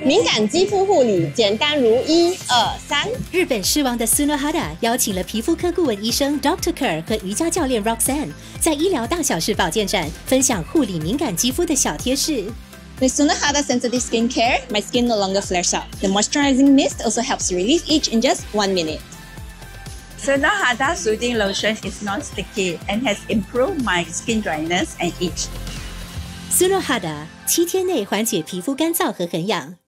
敏感肌肤护理简单如1、2、3。 日本狮王的 Sunohara 邀请了皮肤科顾问医生 Dr. Kerr 和瑜伽教练 Roxanne， 在医疗大小事保健站分享护理敏感肌肤的小贴士。 With Sunohara Sensitive Skincare, my skin no longer flares up. The moisturizing mist also helps relieve itch in just 1 minute. Sunohara Soothing Lotion is non-sticky and has improved my skin dryness and itch. Sunohara 7天内缓解皮肤干燥和痕痒。